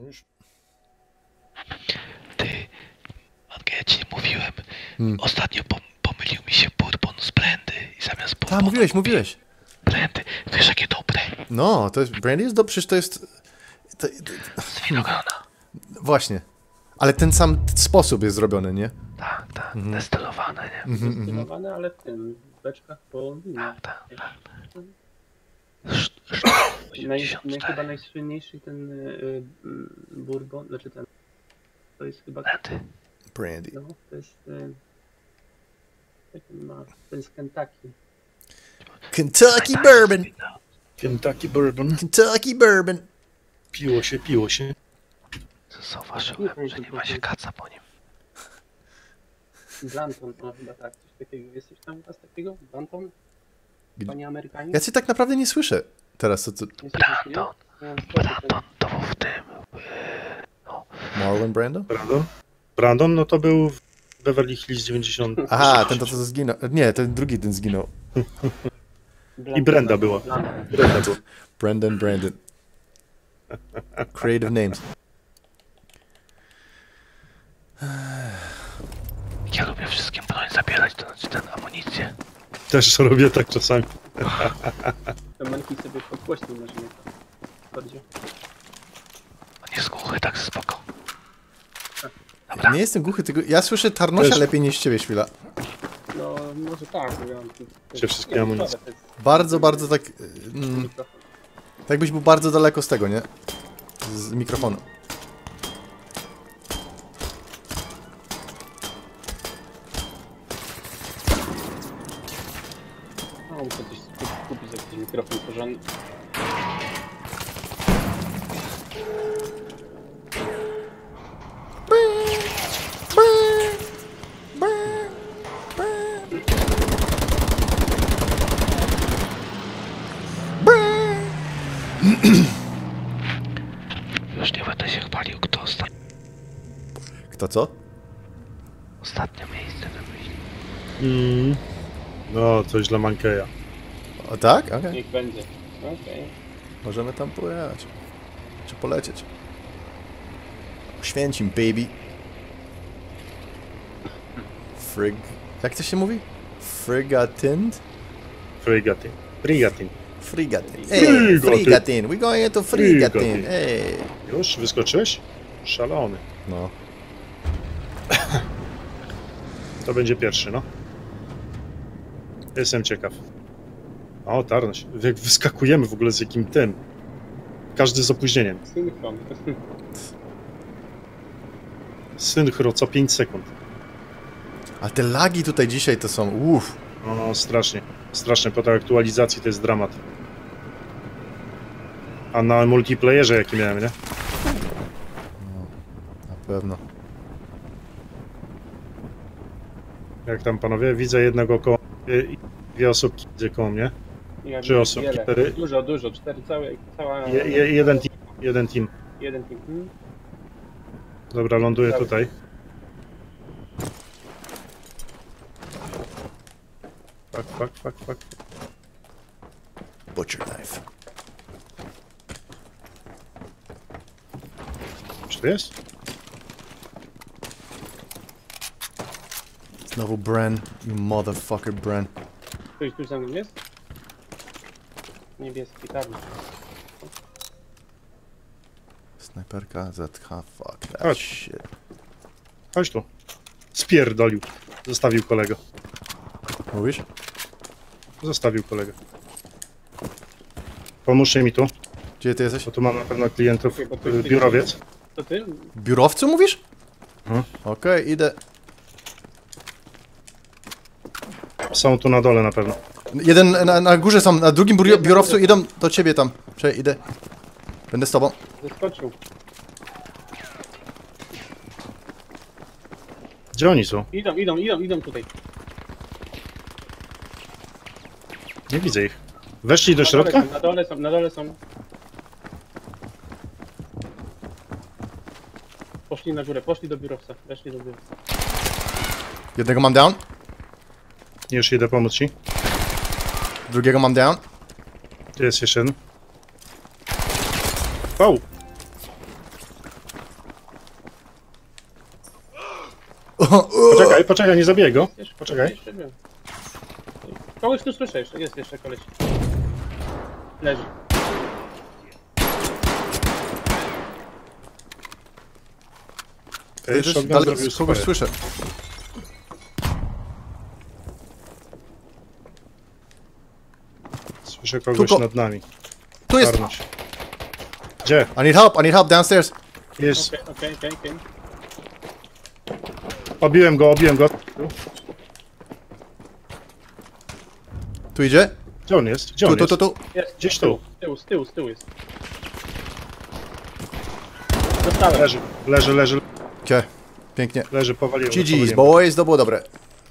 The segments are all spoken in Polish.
już. Ty, Anka, ja ci mówiłem. Ostatnio pomylił mi się bourbon z brandy i zamiast bourbonu... mówiłeś. Brandy, wiesz jakie dobre? No, to jest... Brandy jest dobrze, przecież to jest... Z winogrona. Właśnie. Ale ten sam sposób jest zrobiony, nie? Tak, destylowane, nie? Destylowane, ale w tym, w beczkach po winie. Tak. Chyba najsłynniejszy ten bourbon, znaczy ten, to jest chyba... Brandy. No, to jest... jak on ma, to jest Kentucky. Kentucky Bourbon! Kentucky Bourbon. Kentucky Bourbon! Piło się. Zauważyłem, że nie ma się kaca po nim. Blanton, no chyba tak, coś takiego. Jesteś tam u was takiego? Blanton? Panie Amerykanie? Ja cię tak naprawdę nie słyszę teraz. Brandon to był w tym... No. Marlon Brando? Brandon, no to był w Beverly Hills 90. Aha, ten to co zginął. Nie, ten drugi ten zginął. I Brenda była. Brandon. Creative names. Ja lubię wszystkim broń zabierać, to znaczy ten amunicję. Też robię tak czasami. To Manki sobie podgłośnił na ziemię. On jest głuchy, tak spoko. Nie jestem głuchy, tylko ja słyszę Tarnosia lepiej niż ciebie, Świla. No, może tak, bo ja mam... Się wszystkie amunicje. Bardzo tak... tak jakbyś był bardzo daleko z tego, nie? Z mikrofonu. No, muszę coś kupić, jakiś mikrofon porządny. Już nie będę się chwalił, kto ostatnio. Kto co? Ostatnie miejsce wymyślił. No, coś dla Mankeja. O tak? Okej. Niech będzie. Okej. Możemy tam pojechać. Czy polecieć. Święcim, baby. Jak to się mówi? Frigatin. Frigatin. Hey, Frigatin. We going to Frigatin. Hey. Już? Wyskoczyłeś? Szalony. No. To będzie pierwszy, no. Jestem ciekaw. O, Tarnoś. Jak wyskakujemy w ogóle z jakim tym. Każdy z opóźnieniem. Synchron. Synchro co 5 sekund. A te lagi tutaj dzisiaj to są... Uff. No, strasznie. Strasznie. Po tej aktualizacji to jest dramat. A na multiplayerze jaki miałem, nie? No, na pewno. Jak tam panowie? Widzę jednego koło i dwie osobki widzę koło mnie. Ja 3 osobki. wiele. 4. Dużo. 4 cała... Jeden team. Jeden team. Dobra, ląduję tutaj. Fuck. Butcher knife. Czy to jest? Znowu Bren. You motherfucker Bren. Ktoś za mną jest? Niebieski, czarny. Snajperka ZH, fuck that Chodź. shit. Chodź tu. Spierdolił. Zostawił kolegę. Mówisz? Zostawił kolegę. Pomóżcie mi tu, Gdzie ty jesteś? bo tu mam na pewno klientów. Biurowiec. To ty? Biurowcu mówisz? Mhm. Okej, idę. Są tu na dole na pewno. Jeden na górze są, na drugim biurowcu idą do ciebie tam. Czekaj, idę. Będę z tobą. Zeskoczył. Gdzie oni są? Idą tutaj. Nie widzę ich. Weszli do środka? Na dole są. Poszli na górę, poszli do biurowca. Weszli do biurowca. Jednego mam down. Już idę pomóc ci. Drugiego mam down. Tu jest jeszcze jeden. Wow! Poczekaj, nie zabiję go. Poczekaj. Jeszcze był. Kogoś tu słyszę jeszcze, jest jeszcze koleś. Leży. Okej, Też shotgun dalej zrobił kogoś swoje. słyszę. Słyszę kogoś Tylko- nad nami. Tu jest! Czarność. Gdzie? I need help downstairs. Jest. Okej. Obiłem go. Tu idzie? Gdzie on jest? Gdzie on Tu. Jest. Gdzieś tu. Z tyłu jest. Dostałem. jest? Leży. Okej, pięknie. Leży, powaliłem. GG's, boys, to było dobre.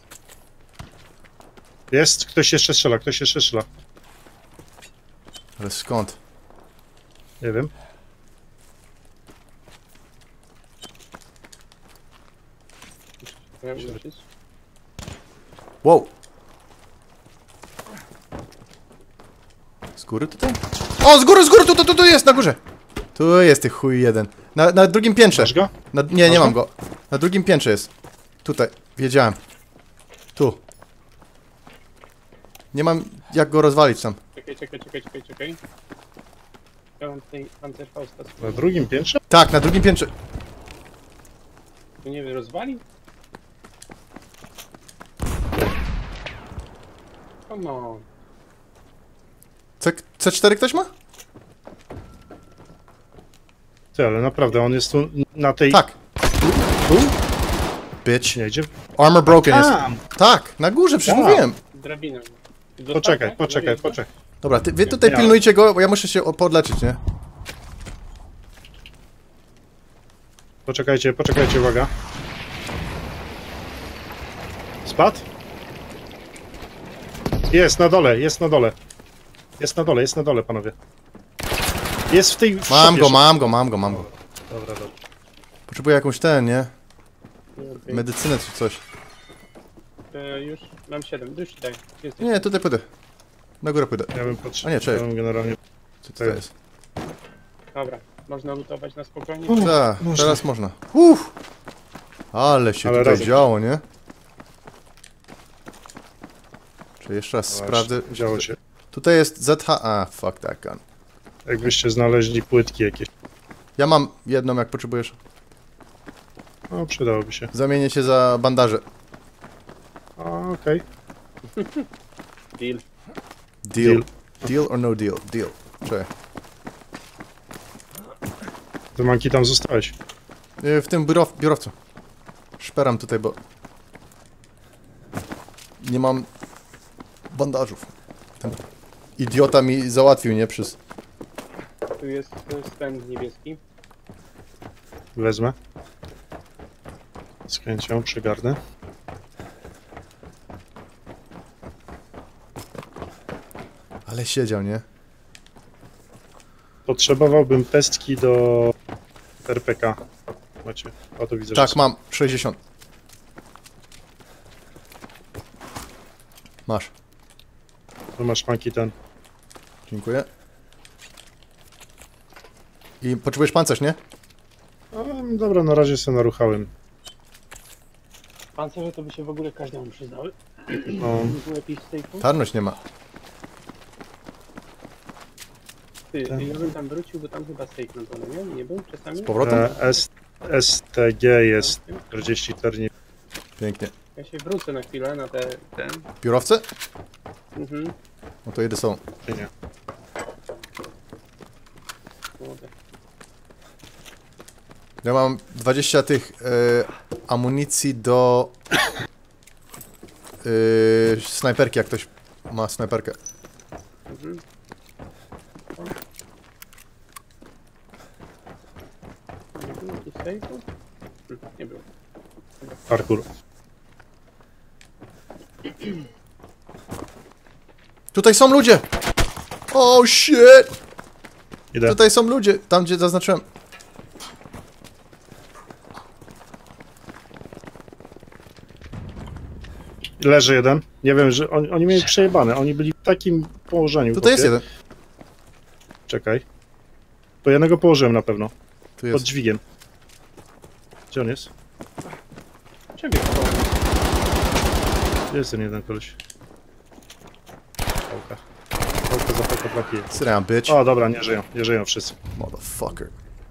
Jest, ktoś jeszcze strzela. Ale skąd? Nie wiem. Wow. Z góry tutaj? O, z góry, tu jest, na górze. Tu jest tych chuj jeden. Na drugim piętrze. Masz go? Nie Masz mam go? go. Na drugim piętrze jest. Tutaj, wiedziałem. Tu. Nie mam jak go rozwalić tam. Czekaj. Ja mam tutaj Panzerfausta. Na drugim piętrze? Tak, na drugim piętrze. Tu nie wiem, rozwalił? Come on. C4 ktoś ma? Ty, ale naprawdę, on jest tu na tej... Tak. Tu? Bitch. Nie idzie? Armor broken jest. Tam! Tak, na górze, przecież Tam. mówiłem. Drabiną. Poczekaj. Dobra, wy tutaj Nie. pilnujcie go, bo ja muszę się podleczyć, nie? Poczekajcie, uwaga. Spadł? Jest na dole. Jest na dole, panowie. Jest w tej... w Mam szopie. go. Dobra. Potrzebuję jakąś nie? Medycynę czy coś. Już mam 7, już daj. Jesteś. Nie, tutaj pójdę. Na górę pójdę. Ja bym A potrzebował nie, czekaj. generalnie... Co to jest? Dobra, można lutować na spokojnie. Tak, Można. teraz można. Ale się Ale tutaj razem. działo, nie? Czy jeszcze raz Właśnie, sprawdzę? Działo się. Tutaj jest ZH... A, fuck that gun. Jakbyście znaleźli płytki jakieś. Ja mam jedną, jak potrzebujesz. No, przydałoby się. Zamienię się za bandaże. Okej. Deal. Deal. Deal or no deal? Deal. Czekaj. Ty, Manki, tam zostałeś. W tym biurowcu. Szperam tutaj, bo... Nie mam bandażów. Ten idiota mi załatwił, nie? Przez... Tu jest spęd niebieski. Wezmę. Z chęcią przygarnę. Ale siedział, nie? Potrzebowałbym pestki do RPK. Macie? O, to widzę, Tak, że mam. 60. Masz. to masz, Manki, ten. Dziękuję. I potrzebujesz pancerz, nie? Dobra, na razie sobie naruchałem. Pancerze to by się w ogóle każdemu przyznały. No, Był jakiś sejfu. Tarność nie ma. Ty, ja bym tam wrócił, bo tam chyba sejf na dole, nie? Nie był czasami? Z powrotem? STG jest 44. Pięknie. Ja się wrócę na chwilę na ten. Biurowce? Mhm. No to jedę są. Nie. Kurde. Ja mam 20 tych amunicji do snajperki, jak ktoś ma snajperkę. Mhm. Nie było jakichś sejfów? Nie było. Parkour. Tutaj są ludzie! Oh shit! Idę. Tutaj są ludzie, tam gdzie zaznaczyłem. Leży jeden. Nie wiem, że oni mieli przejebane. Oni byli w takim położeniu. Tutaj jest chłopie. jeden. Czekaj. To jednego położyłem na pewno. Tu Pod jest. dźwigiem. Gdzie on jest? Ciebie Jest ten jeden koleś. Pałka. Pałka za pałkę trafiłem. Sit down, bitch. O, dobra, nie żyją wszyscy. Motherfucker.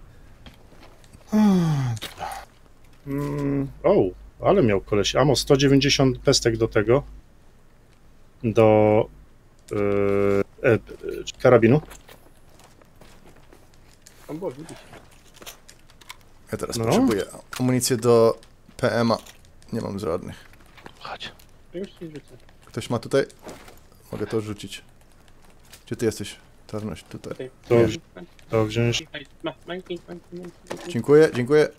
O, ale miał koleś. Amo 190 pestek do tego. Do karabinu. tam było, widzisz. Ja teraz No. potrzebuję amunicję do PM-a. Nie mam żadnych. Chodź. Już ci rzucę. Ktoś ma tutaj? Mogę to rzucić. Gdzie ty jesteś? Tarność, tutaj. Tutaj. To wziąć. Mańki. Dziękuję, dziękuję.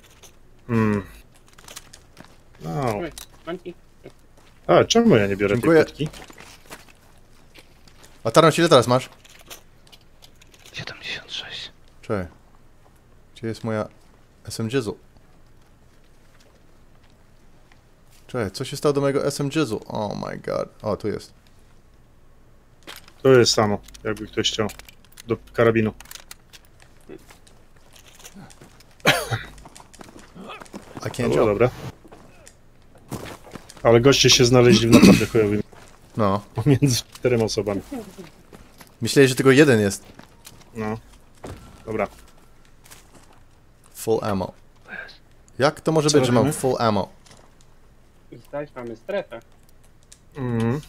No. Mańki. A, czemu ja nie biorę Dziękuję. tej petki? A Tarność, ile teraz masz? 76. Czekaj. Gdzie jest moja SMG-zu? Czekaj, co się stało do mojego SMG-zu? Oh my god. O, tu jest. To jest samo, jakby ktoś chciał. Do karabinu. I can't No, jump. dobra. Ale goście się znaleźli w naprawdę chujowym No. pomiędzy 4 osobami. Myśleli, że tylko jeden jest. No. Dobra. Full ammo. Jak to może Co być, że mam robimy? full ammo? Zdać, mamy strefę. Mhm.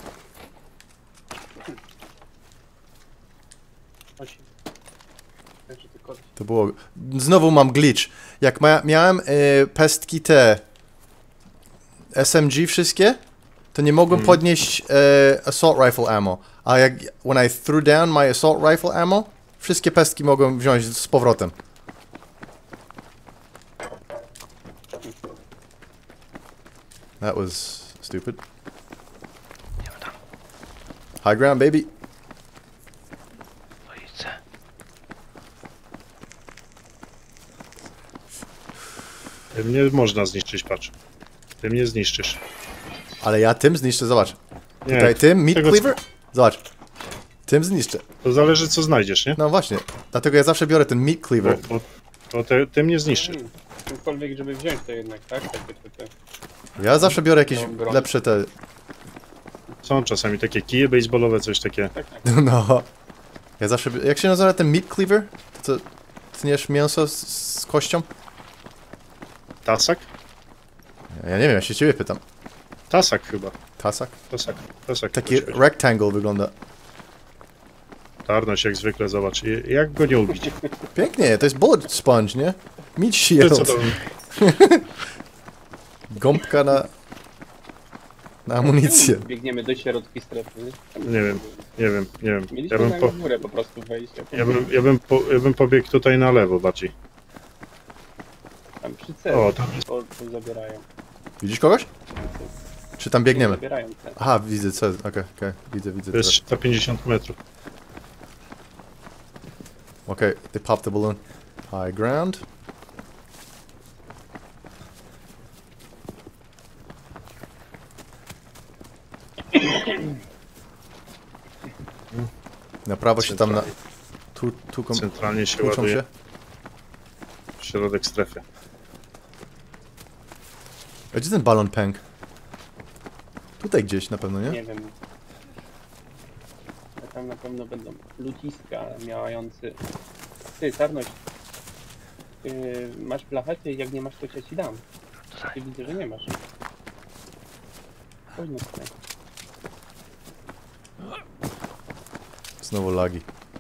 8. Także tylko To było... Znowu mam glitch. Jak miałem pestki te SMG wszystkie, to nie mogłem podnieść assault rifle ammo. A jak when I threw down my assault rifle ammo, wszystkie pestki mogłem wziąć z powrotem. That was stupid. Nie tam. High ground, baby. Policę. Tym nie można zniszczyć, patrz. Tym nie zniszczysz. Ale ja tym zniszczę, zobacz. Nie, Tutaj tym, meat tego, cleaver? Zobacz. Tym zniszczę. To zależy co znajdziesz, nie? No właśnie. Dlatego ja zawsze biorę ten meat cleaver. Bo tym nie zniszczysz. Czymkolwiek, żeby wziąć to jednak, tak? Takie. Ja zawsze biorę jakieś No, broń. lepsze te... Są czasami takie kije baseballowe, coś takie. Tak. No. Ja zawsze... Jak się nazywa ten meat cleaver? To tniesz mięso z kością? Tasak? Ja nie wiem, ja się ciebie pytam. Tasak chyba. Tasak? Tasak. Taki chyba się- rectangle wygląda. Tarność jak zwykle, zobacz. Jak go nie ubić? Pięknie, to jest bullet sponge, nie? Meat To shield. co to? Gąbka na amunicję. Biegniemy do środki strefy. Nie wiem. Mieliśmy Ja bym, na górę po prostu wejść. ja bym pobiegł tutaj na lewo bardziej. Tam przy celu. O, tam jest. To zabierają. Widzisz kogoś? Czy tam biegniemy? Zabierają cel. Aha, widzę, co jest. Okej, widzę To jest teraz. 350 metrów. Okay, they popped the balloon. High ground. Na prawo się tam na... Tu Centralnie się tłuczą ładuje się. w środek strefy. A gdzie ten balon pęk? Tutaj gdzieś na pewno, nie? Nie wiem. Ale tam na pewno będą ludziska miałający. Ty, Tarność. Masz blachę? Ty, jak nie masz, to ja ci dam. Ty widzę, że nie masz. Chodź na stronę. Znowu lagi.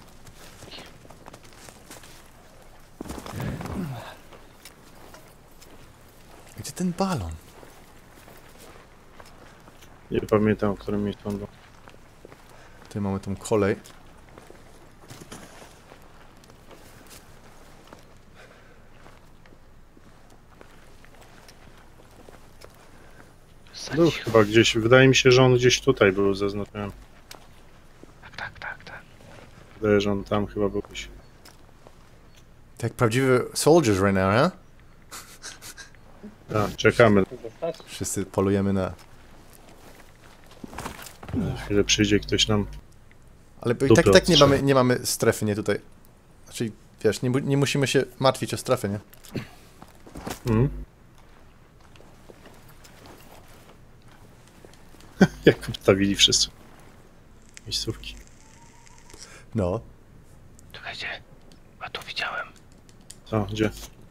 Gdzie ten balon? Nie pamiętam, o którym miejscu on był. Tutaj mamy tą kolej. Był chyba gdzieś, wydaje mi się, że on gdzieś tutaj był zaznaczony. Tak. Wydaje, że on tam chyba był gdzieś. Tak jak prawdziwy soldiers right now, huh? Tak, czekamy. Zostać? Wszyscy polujemy na... Za chwilę przyjdzie ktoś nam. Ale i Dupy tak nie odstrzeli. mamy strefy, nie tutaj. Znaczy, wiesz, nie musimy się martwić o strefę, nie? Mhm. Jak obstawili wszyscy. Miejscówki. No. Czekajcie. A tu widziałem. Co, gdzie?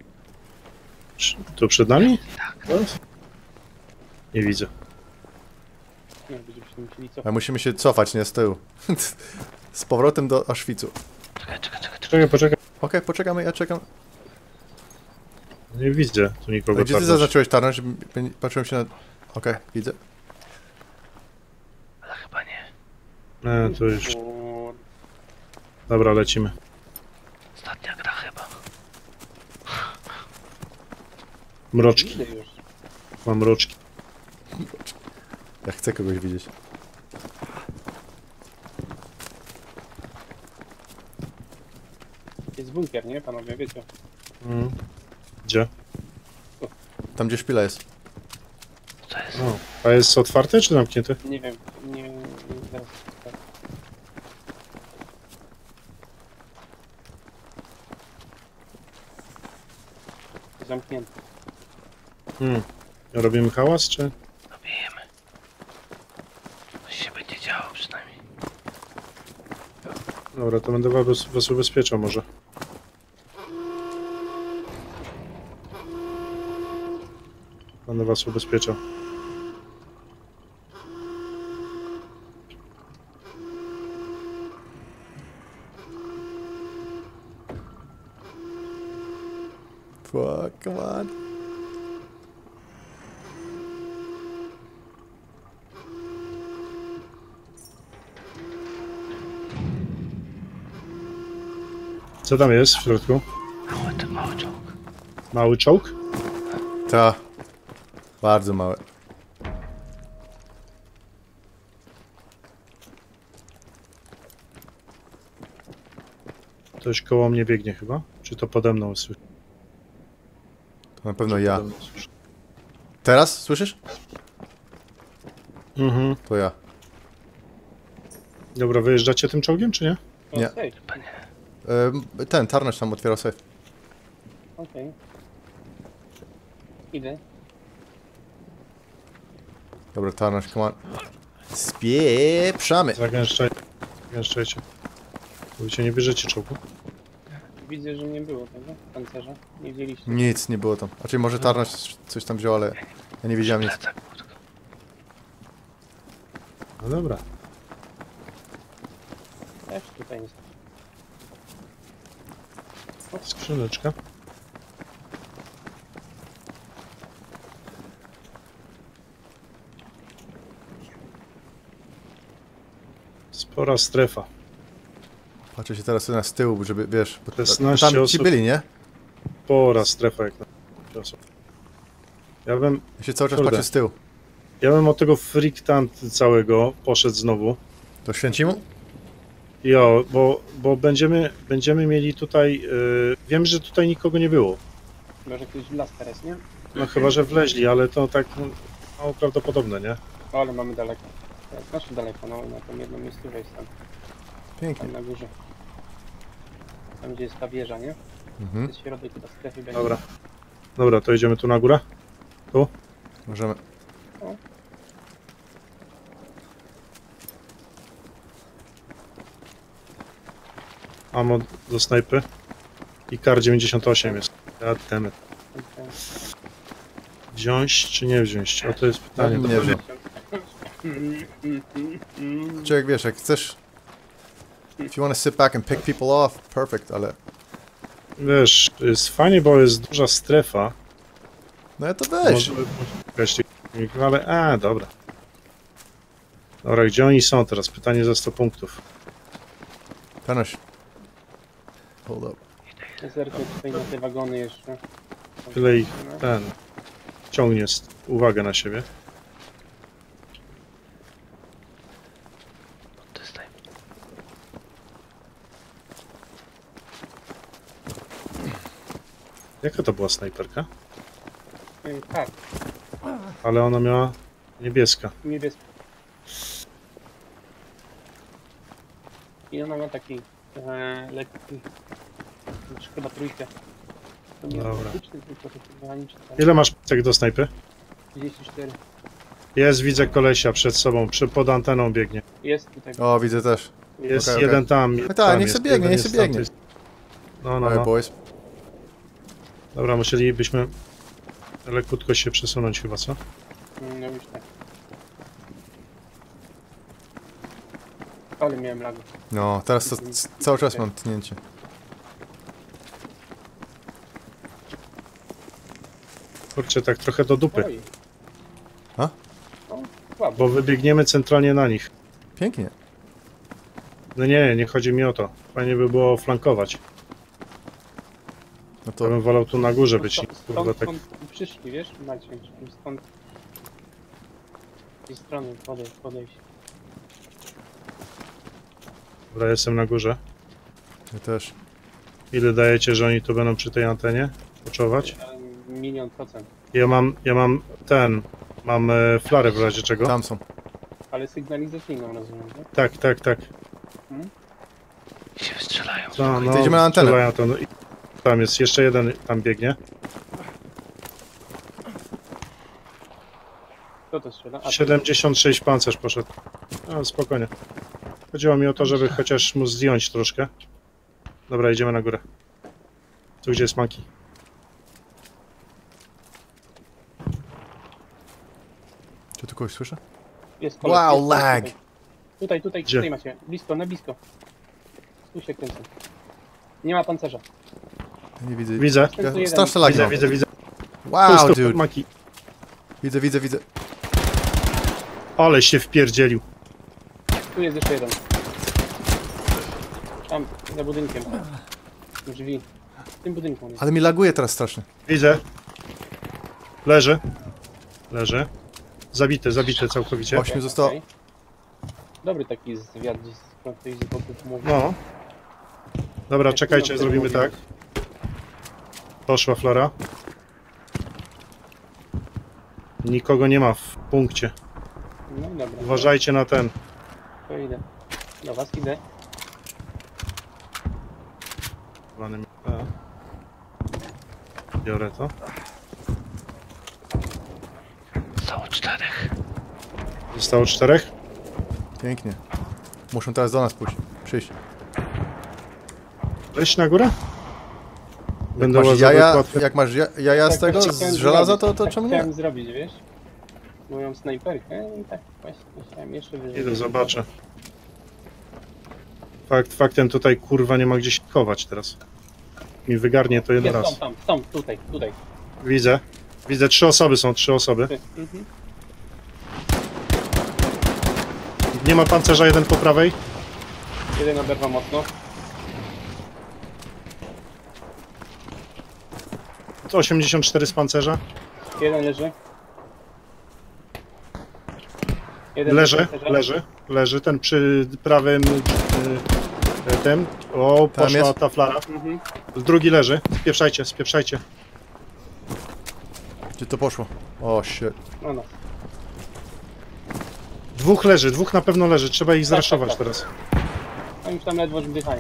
Tu przed nami? Tak. Nie widzę. Nie, będziemy się musieli A cofać. musimy się cofać, nie z tyłu. Z powrotem do Auschwitzu. Czekaj. Poczekaj. Okej, poczekamy, ja czekam. Nie widzę tu nikogo. A gdzie ty Tarnoś. zaznaczyłeś Tarnoś? Patrzyłem się na... Okej, widzę. Ale chyba nie. To już. Kur- Dobra, lecimy. Ostatnia gra chyba. Mroczki. Idę już. Mam mroczki. Ja chcę kogoś widzieć. Jest bunkier, nie? Panowie, wiecie. Gdzie? Tam gdzie szpila jest. Co jest? O. A jest otwarte czy zamknięte? Nie wiem, nie... Zaraz... tak. Zamknięty. Robimy hałas czy? Robimy. Coś się będzie działo przynajmniej. Dobra, to będę was ubezpieczał może. Będę was ubezpieczał. Fuck, come on. Co tam jest w środku? Mały czołg. Mały czołg? Ta. Bardzo małe. Ktoś koło mnie biegnie chyba? Czy to pode mną słyszę? To na pewno ja. Pode mną słyszę. Teraz? Słyszysz? Mhm. To ja. Dobra, wyjeżdżacie tym czołgiem czy nie? O, Nie. safe. Chyba nie. Ten, Tarnoś tam otwierał safe. Okej. Idę. Dobra, Tarnoś, come on. Spieprzamy. Zagęszczajcie. Mówicie, nie bierzecie czołgu? Widzę, że nie było tego pancerza. Nie wzięliście. Nic nie było tam. Znaczy może Tarnoś coś tam wziął, ale ja nie wiedziałem nic. Plecak był tylko. No dobra. Też tutaj jest. Skrzyneczka. Spora strefa. Patrzę się teraz na z tyłu, żeby, wiesz, bo 16 tam ci osób. byli, nie? Spora strefa jak na osób. Ja się cały czas Kurde. patrzę z tyłu. Ja bym od tego friktant całego poszedł znowu. To Święcimu? Jo, bo będziemy mieli tutaj... wiem, że tutaj nikogo nie było. Może ktoś w las teraz, nie? No chyba, że wleźli, ale to tak mało prawdopodobne, nie? O, ale mamy daleko. Znaczy daleko, no na tą jedną miejscówę jest tam. Pięknie. Tam na górze. Tam gdzie jest ta wieża, nie? Mhm. Jest środek chyba strefy będzie. Dobra. Dobra, to idziemy tu na górę. Możemy. Ammo do snajpy. I kar 98 jest. Goddammit. Okej. Wziąć czy nie wziąć? O, to jest pytanie. Nie wiem. Czy jak wiesz, jak chcesz... If you want to sit back and pick people off, perfect, ale... Wiesz, jest fajnie, bo jest duża strefa. No to weź. Może weź tych filmików, ale... dobra. Dobra, gdzie oni są teraz? Pytanie za 100 punktów. Tarnoś. Hold up. Zerknę tutaj na te wagony jeszcze. Tyle ich ciągnie uwagę na siebie. To jest tutaj. Jaka to była snajperka? Tak, Ale ona miała niebieska. niebieski. I ona ma taki lekki, znaczy chyba trójkę. To nie Dobra. klasyczny, tylko taki mechaniczny. Ile masz tak do snajpy? 34. Jest, widzę kolesia przed sobą, pod anteną biegnie. Jest tutaj. O, widzę też. Jest Okej, jeden okej. tam. Tak, tam niech jest, sobie biegnie, jeden niech jest sobie biegnie. tamty. No, Alright, no. boys. Dobra, musielibyśmy lekutko się przesunąć chyba, co? No już tak. Ale miałem lag. No, teraz to cały czas mam tnięcie. Kurczę, tak trochę do dupy, Oj. A? No, słabo. bo wybiegniemy centralnie na nich. Pięknie. No nie chodzi mi o to. Fajnie by było flankować. No To to bym wolał tu na górze być. Kurwa, Stąd tak. przyszli, wiesz, Maciej, stąd. Z tej strony podejść. Dobra, jestem na górze. ja też. Ile dajecie, że oni tu będą przy tej antenie? Poczować? 1 000 000%. Mam flarę w razie czego. Tam są. Ale sygnalizacyjną rozumiem, tak? Tak. I się strzelają. No, To idziemy na antenę. strzelają to, no i tam jest, jeszcze jeden tam biegnie. Kto to strzela? A, 76 pancerz poszedł. No, spokojnie. Chodziło mi o to, żeby chociaż mu zdjąć troszkę. Dobra, idziemy na górę. Tu gdzie jest Maki. Czy tu kogoś słyszę? jest koleś, Wow, jest koleś lag. Tutaj, Gdzie? tutaj macie. Blisko, na blisko. Tu się kręcę. Nie ma pancerza. Ja nie widzę. Widzę, Ten tu jeden. Straszne lagi mam. widzę. Wow, Tu, dude. Maki. Widzę. Ale się wpierdzielił. Tu jest jeszcze jeden. Tam, za budynkiem. Drzwi. W tym budynku jest. Ale mi laguje teraz strasznie. Widzę. Leży. Zabity całkowicie. 8 zostało. Okej. Dobry taki zwiat, gdzieś ktoś z boków mówi. No. Dobra, czekajcie, zrobimy tak. Poszła flara. Nikogo nie ma w punkcie. No dobra. Uważajcie na ten. To idę. Do was idę. Biorę to. Zostało 4. Zostało 4. Pięknie. Muszą teraz do nas przyjść. Wejść na górę? Będę Masz łazować jaja, łatwe. jak masz jaja z tego, chciałem z żelaza, zrobić. to Tak czemu chciałem nie? zrobić, wiesz? Moją snajperkę i tak właśnie chciałem jeszcze wyżej. Idę, zobaczę. Faktem tutaj kurwa nie ma gdzieś chować teraz. Mi wygarnie to jeden Jest, raz. tam, tutaj. Widzę. Widzę, 3 osoby są, 3 osoby. Mhm. Nie ma pancerza, jeden po prawej. Jeden oberwał mocno. To 84 z pancerza. Jeden leży. Jeden Leży. Ten przy prawym tym. O, Tam poszła jest. ta flara. Mhm. Drugi leży. Spieprzajcie. Gdzie to poszło? O, shit. No. Dwóch na pewno leży. Trzeba ich zraszować tak. teraz. Oni już tam ledwo wdychają.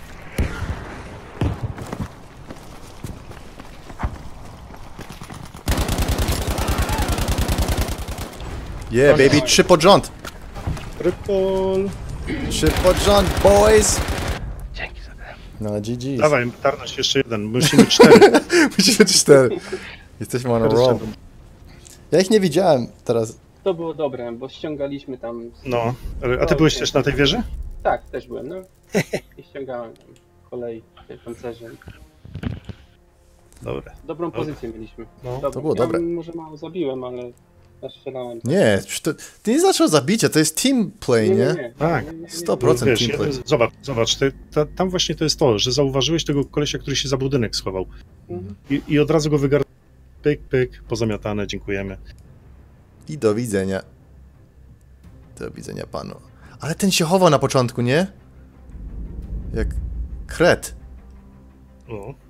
Yeah, baby, 3 pod rząd. Rypol. 3 pod rząd, boys. Dzięki za grę. No, GG. Dawaj, tarność jeszcze jeden. Musimy 4. Musimy 4. Jesteśmy on a roll. Ja ich nie widziałem teraz. To było dobre, bo ściągaliśmy tam... No. A ty byłeś też na tej wieży? Tak, też byłem, no. I ściągałem tam kolei, te pancerze. Dobra. Dobrą pozycję mieliśmy. No, Dobra. to było Ja dobre. może mało zabiłem, ale strzelałem. Nie, ty nie zaczął zabicia, to jest team play, nie? Tak. 100% Wiesz, team play. zobacz, tam właśnie to jest to, że zauważyłeś tego kolesia, który się za budynek schował. Mhm. I od razu go wygarnął. Pyk, pozamiatane, dziękujemy. I do widzenia. Do widzenia panu. Ale ten się chował na początku, nie? Jak kret. O,